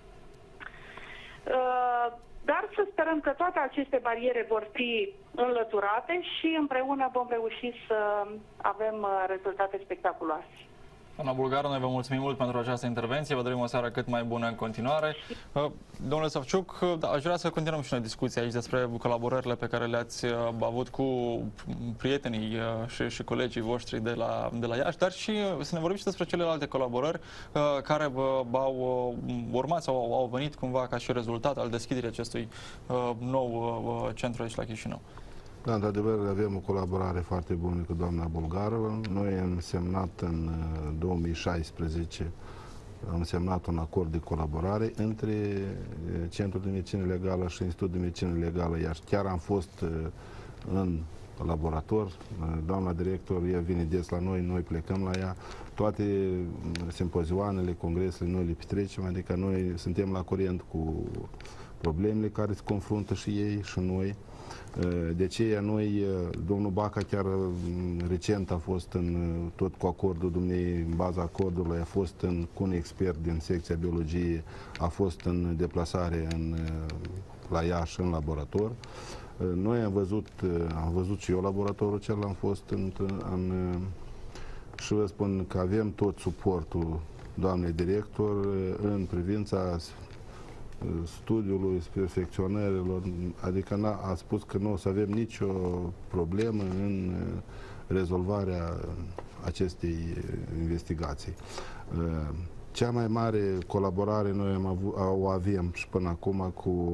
Speaker 13: Dar să sperăm că toate aceste bariere vor fi înlăturate și împreună vom reuși să avem rezultate spectaculoase.
Speaker 1: Doamna Bulgaru, noi vă mulțumim mult pentru această intervenție, vă dorim o seară cât mai bună în continuare. Domnule Savciuc, da, aș vrea să continuăm și noi discuția aici despre colaborările pe care le-ați avut cu prietenii și, și colegii voștri de la, de la Iași, dar și să ne vorbim și despre celelalte colaborări care v-au urmat sau au venit cumva ca și rezultat al deschiderii acestui nou centru aici la Chișinău.
Speaker 8: Da, într-adevăr, avem o colaborare foarte bună cu doamna Bulgaru. Noi am semnat în două mii șaisprezece am semnat un acord de colaborare între Centrul de Medicină Legală și Institutul de Medicină Legală Iași. Chiar am fost în laborator, doamna director, ea vine des la noi, noi plecăm la ea. Toate simpozioanele, congresele, noi le petrecem, adică noi suntem la curent cu problemele care se confruntă și ei și noi. De aceea noi, domnul Baca chiar recent a fost în, tot cu acordul dumnei, în baza acordului, a fost în, cu un expert din secția biologie, a fost în deplasare în, la Iași, în laborator. Noi am văzut, am văzut și eu laboratorul cel, am fost în, în și vă spun că avem tot suportul doamnei director în privința studiului, perfecționărilor, adică a spus că nu o să avem nicio problemă în rezolvarea acestei investigații. Cea mai mare colaborare noi am avut, o avem și până acum cu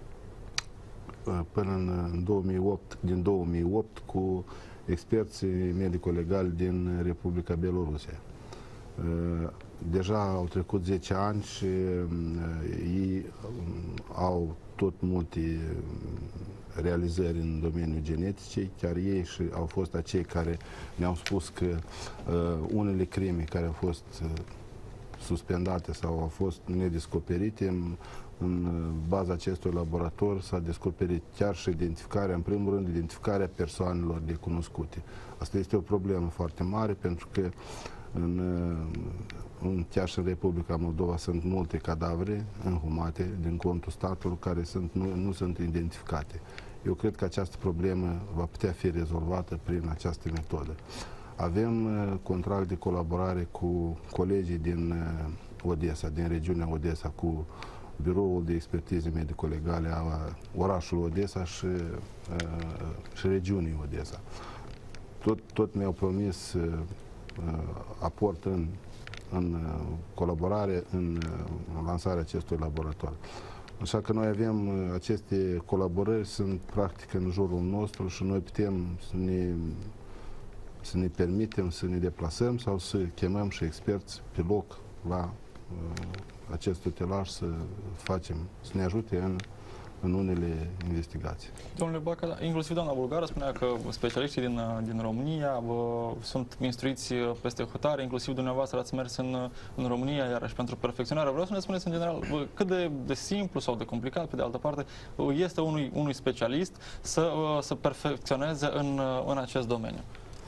Speaker 8: până în două mii opt, din două mii opt cu experții medico-legali din Republica Belorusia. Deja au trecut zece ani și ei au tot multe realizări în domeniul geneticii, chiar ei și au fost acei care ne-au spus că uh, unele crime care au fost uh, suspendate sau au fost nedescoperite, în, în baza acestui laborator s-a descoperit chiar și identificarea, în primul rând, identificarea persoanelor necunoscute. Asta este o problemă foarte mare pentru că în, în chiar și în Republica Moldova sunt multe cadavre înhumate din contul statului care sunt, nu, nu sunt identificate. Eu cred că această problemă va putea fi rezolvată prin această metodă. Avem uh, contract de colaborare cu colegii din uh, Odessa, din regiunea Odessa, cu Biroul de Expertize Medico-Legale a orașului Odessa și, uh, și regiunii Odessa. Tot, tot mi-au promis uh, aport în, în colaborare în lansarea acestui laborator. Așa că noi avem aceste colaborări, sunt practic în jurul nostru și noi putem să ne, să ne permitem să ne deplasăm sau să chemăm și experți pe loc la uh, acest tutelaj să facem, să ne ajute în în unele investigații.
Speaker 1: Domnule Baca, inclusiv doamna Bulgară spunea că specialiștii din, din România bă, sunt instruiți peste hotare, inclusiv dumneavoastră ați mers în, în România, iarăși pentru perfecționare. Vreau să ne spuneți în general bă, cât de, de simplu sau de complicat, pe de altă parte, este unui, unui specialist să, să perfecționeze în, în acest domeniu.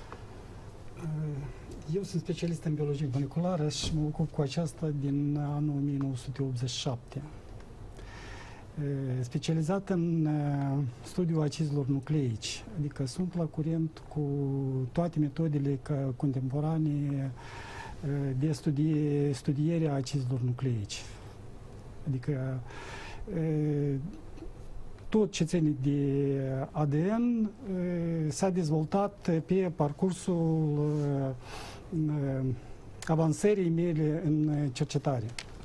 Speaker 9: Eu sunt specialist în biologie moleculară și mă ocup cu aceasta din anul o mie nouă sute optzeci și șapte. Specializat în studiul acizilor nucleici, adică sunt la curent cu toate metodele contemporane de studie, studierea acizilor nucleici. Adică tot ce ține de A D N s-a dezvoltat pe parcursul avansării mele în cercetare.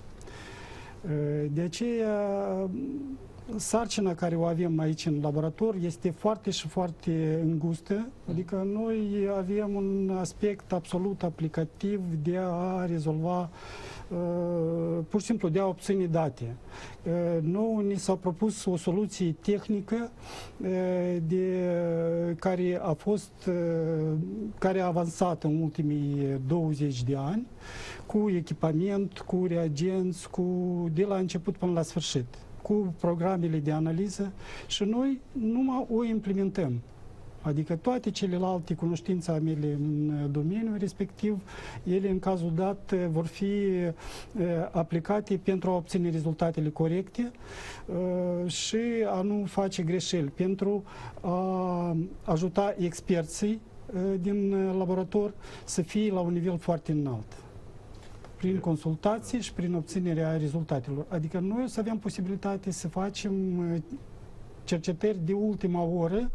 Speaker 9: De aceea, sarcina care o avem aici în laborator este foarte și foarte îngustă, adică noi avem un aspect absolut aplicativ de a rezolva, pur și simplu de a obține date. Nouă ni s-a propus o soluție tehnică de, care a fost, care a avansat în ultimii douăzeci de ani, cu echipament, cu reagenți, cu, de la început până la sfârșit, cu programele de analiză și noi numai o implementăm. Adică toate celelalte cunoștințe ale mele în domeniul respectiv, ele în cazul dat vor fi aplicate pentru a obține rezultatele corecte și a nu face greșeli, pentru a ajuta experții din laborator să fie la un nivel foarte înalt, prin consultații și prin obținerea rezultatelor. Adică noi o să avem posibilitate să facem cercetări de ultima oră,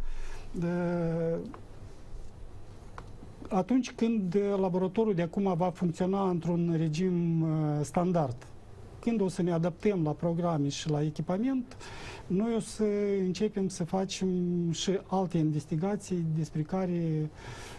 Speaker 9: atunci când laboratorul de acum va funcționa într-un regim standard. Când o să ne adaptăm la programe și la echipament, noi o să începem să facem și alte investigații despre care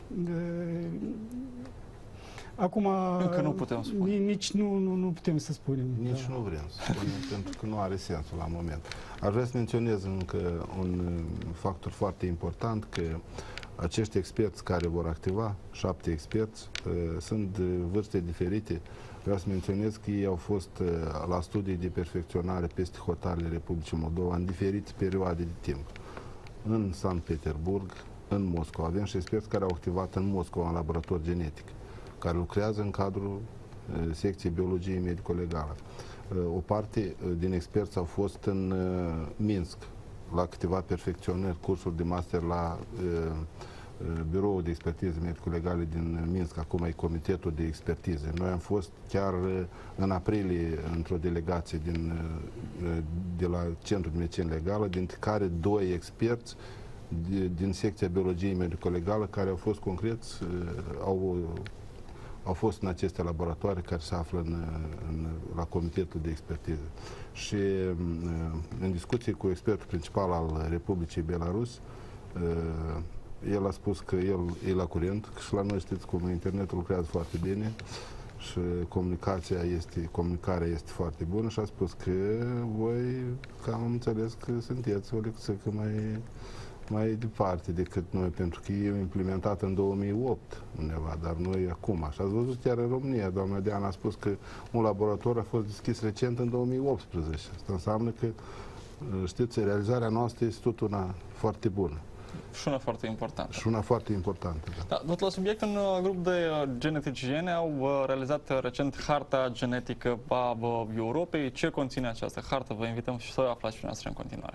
Speaker 9: acum
Speaker 1: încă nu putem spune.
Speaker 9: Nici nu, nu, nu putem să spunem.
Speaker 8: Nici da. nu vrem să spunem, pentru că nu are sensul la moment. Aș vrea să menționez încă un factor foarte important, că acești experți care vor activa, șapte experți, sunt de vârste diferite. Vreau să menționez că ei au fost la studii de perfecționare peste hotarele Republicii Moldova în diferite perioade de timp. În Sankt Petersburg, în Moscova. Avem și experți care au activat în Moscova, în laborator genetic, care lucrează în cadrul uh, secției biologiei medico-legale. Uh, o parte uh, din experți au fost în uh, Minsk, la câteva perfecționări, cursuri de master la uh, uh, Biroul de Expertize Medico-Legale din Minsk, acum e Comitetul de Expertize. Noi am fost chiar uh, în aprilie într-o delegație din, uh, de la Centrul de Medicină Legală, dintre care doi experți de, din secția biologiei medico-legală, care au fost concreți, uh, au au fost în aceste laboratoare care se află în, în, la Comitetul de Expertiză. Și în discuție cu expertul principal al Republicii Belarus, el a spus că el e la curent, că și la noi știți cum internetul lucrează foarte bine și comunicația este, comunicarea este foarte bună și a spus că voi, că am înțeles că sunteți o lecție mai mai departe decât noi, pentru că e implementat în două mii opt undeva, dar noi acum. Și ați văzut chiar în România, doamna Diana a spus că un laborator a fost deschis recent în două mii optsprezece. Asta înseamnă că, știți, realizarea noastră este tot una foarte bună.
Speaker 1: Și una foarte importantă.
Speaker 8: Și una foarte importantă, da.
Speaker 1: Da, tot la subiect, un grup de geneticieni au realizat recent harta genetică a Europei. Ce conține această hartă? Vă invităm și să o aflați și noastră în continuare.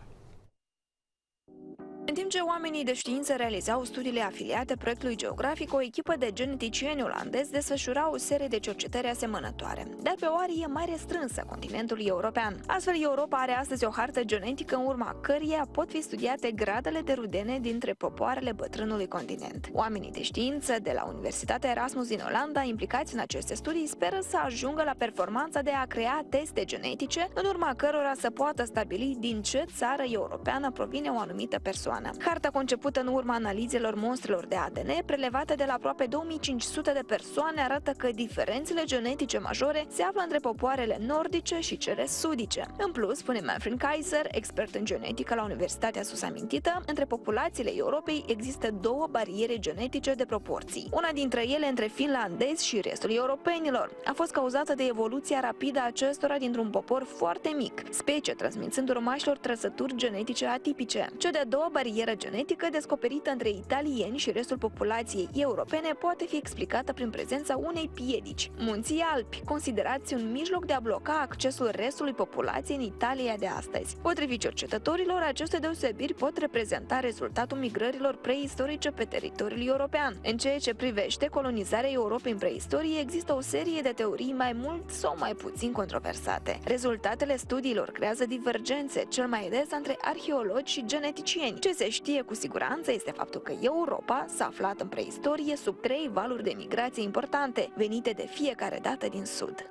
Speaker 14: În timp ce oamenii de știință realizau studiile afiliate proiectului geografic, o echipă de geneticieni olandezi desfășura o serie de cercetări asemănătoare, dar pe o arie mai restrânsă a continentului european. Astfel, Europa are astăzi o hartă genetică în urma căreia pot fi studiate gradele de rudene dintre popoarele bătrânului continent. Oamenii de știință de la Universitatea Erasmus din Olanda, implicați în aceste studii, speră să ajungă la performanța de a crea teste genetice, în urma cărora să poată stabili din ce țară europeană provine o anumită persoană. Harta, concepută în urma analizelor monstrelor de A D N prelevate de la aproape două mii cinci sute de persoane, arată că diferențele genetice majore se află între popoarele nordice și cele sudice. În plus, spune Manfred Kaiser, expert în genetică la Universitatea sus-amintită, între populațiile Europei există două bariere genetice de proporții. Una dintre ele, între finlandezi și restul europenilor, a fost cauzată de evoluția rapidă a acestora dintr-un popor foarte mic, specie transmițând urmașilor trăsături genetice atipice. Cea de-a doua barieră genetică descoperită între italieni și restul populației europene poate fi explicată prin prezența unei piedici, munții Alpi, considerați un mijloc de a bloca accesul restului populației în Italia de astăzi. Potrivit cercetătorilor, aceste deosebiri pot reprezenta rezultatul migrărilor preistorice pe teritoriul european. În ceea ce privește colonizarea Europei în preistorie, există o serie de teorii mai mult sau mai puțin controversate. Rezultatele studiilor creează divergențe, cel mai des între arheologi și geneticieni. Ce se știe cu siguranță este faptul că Europa s-a aflat în preistorie sub trei valuri de migrație importante, venite de fiecare dată din sud.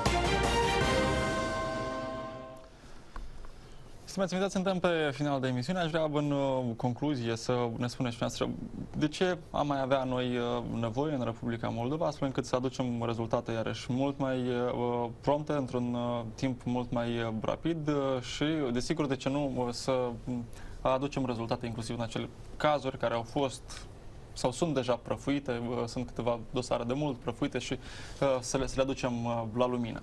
Speaker 1: Stimați invitați, suntem pe final de emisiune. Aș vrea în concluzie să ne spuneți și noastră de ce am mai avea noi nevoie în Republica Moldova, astfel încât să aducem rezultate iarăși mult mai prompte, într-un timp mult mai rapid și, desigur, de ce nu, să aducem rezultate inclusiv în acele cazuri care au fost sau sunt deja prăfuite, sunt câteva dosare de mult prăfuite și să le, să le aducem la lumină.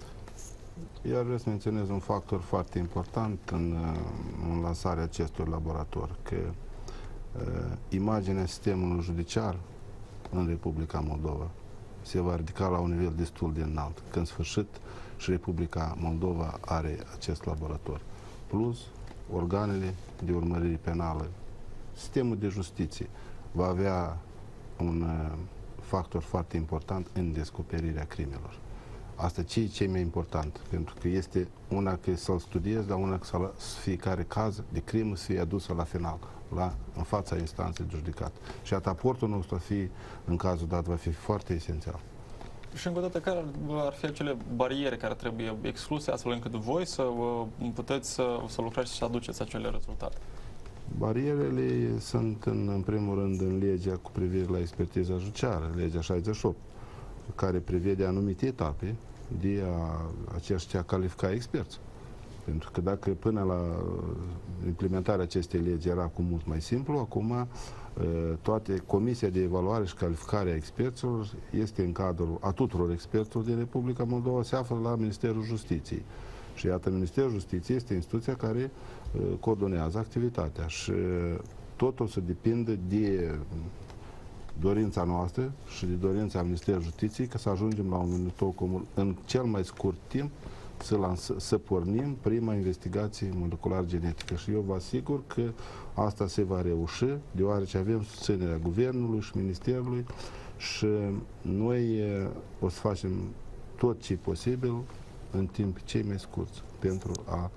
Speaker 8: Iar vreau să menționez un factor foarte important în, în lansarea acestui laborator, că uh, imaginea sistemului judiciar în Republica Moldova se va ridica la un nivel destul de înalt, când în sfârșit și Republica Moldova are acest laborator. Plus, organele de urmărire penală, sistemul de justiție va avea un uh, factor foarte important în descoperirea crimelor. Asta ce e cel mai important, pentru că este una că să-l studiezi, dar una că să fiecare caz de crimă să fie adusă la final, la, în fața instanței de judicat. Și aportul nostru va fi, în cazul dat, va fi foarte esențial.
Speaker 1: Și încă o dată, care ar fi acele bariere care trebuie excluse, astfel încât voi să puteți să, să lucrați și să aduceți acele rezultate?
Speaker 8: Barierele sunt, în, în primul rând, în legea cu privire la expertiza judiciară, legea șaizeci și opt, care prevede anumite etape de a aceștia califica experți. Pentru că dacă până la implementarea acestei legi era cu mult mai simplu, acum toate Comisia de Evaluare și Calificare a Experților este în cadrul a tuturor experților din Republica Moldova, se află la Ministerul Justiției. Și iată, Ministerul Justiției este instituția care coordonează activitatea și totul să depinde de dorința noastră și de dorința Ministerului Justiției ca să ajungem la un numitor comun în cel mai scurt timp să, lans, să pornim prima investigație molecular genetică. Și eu vă asigur că asta se va reuși, deoarece avem susținerea Guvernului și Ministerului și noi o să facem tot ce e posibil în timp cei mai scurți pentru a,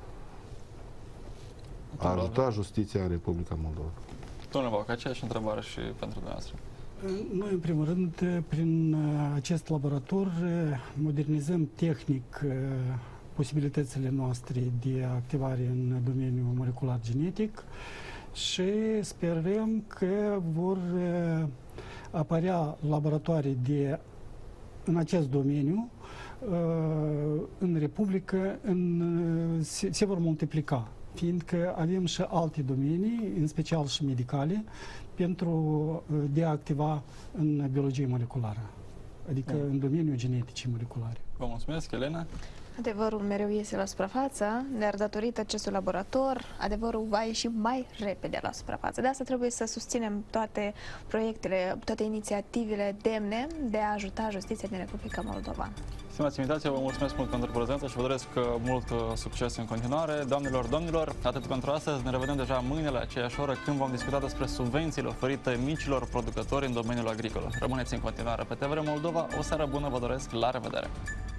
Speaker 8: a ajuta justiția în Republica Moldova.
Speaker 1: Domnule Bauc, aceeași întrebare și pentru dumneavoastră.
Speaker 9: Noi, în primul rând, prin acest laborator modernizăm tehnic posibilitățile noastre de activare în domeniul molecular genetic și sperăm că vor apărea laboratoare de, în acest domeniu în Republică, în, se, se vor multiplica, fiindcă avem și alte domenii, în special și medicale, pentru de a activa în biologie moleculară, adică mm. în domeniul geneticii moleculare.
Speaker 1: Vă mulțumesc, Elena.
Speaker 2: Adevărul mereu iese la suprafață, dar datorită acestui laborator, adevărul va ieși mai repede la suprafață. De asta trebuie să susținem toate proiectele, toate inițiativele demne de a ajuta justiția din Republica Moldova.
Speaker 1: Stimați invitații, vă mulțumesc mult pentru prezență și vă doresc mult succes în continuare. Doamnelor, domnilor, atât pentru astăzi. Ne revedem deja mâine la aceeași oră când vom discuta despre subvențiile oferite micilor producători în domeniul agricol. Rămâneți în continuare pe T V R Moldova. O seară bună vă doresc. La revedere!